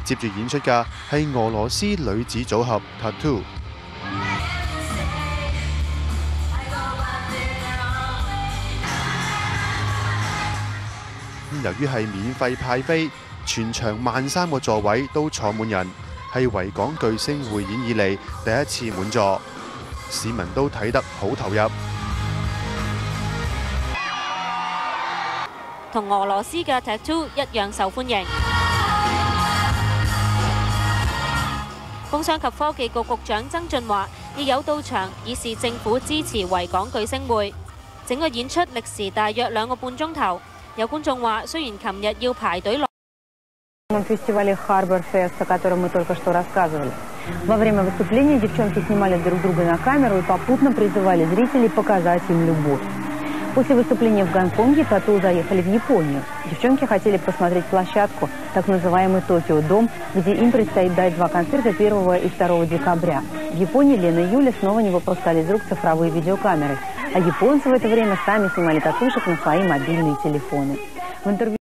接住演出嘅係俄羅斯女子組合 t.A.T.u。由於係免費派飛，全場13000個座位都坐滿人，係維港巨星匯演以嚟第一次滿座，市民都睇得好投入。 同俄羅斯嘅 t.A.T.u 一樣受歡迎。工商及科技局局長曾俊華亦有到場，以示政府支持維港巨星匯。整個演出歷時大約2個半鐘頭。有觀眾話，雖然琴日要排隊落。 На фестивале Harbour Festival, о котором мы только что рассказывали. Во время выступления девчонки снимали друг друга на камеру и попутно призывали зрителей показать им любовь. После выступления в Гонконге t.A.T.u заехали в Японию. Девчонки хотели посмотреть площадку, так называемый t.A.T.u дом, где им предстоит дать 2 концерта 1 и 2 декабря. В Японии Лена и Юля снова не выпускали из рук цифровые видеокамеры, а японцы в это время сами снимали татушек на свои мобильные телефоны. В интервью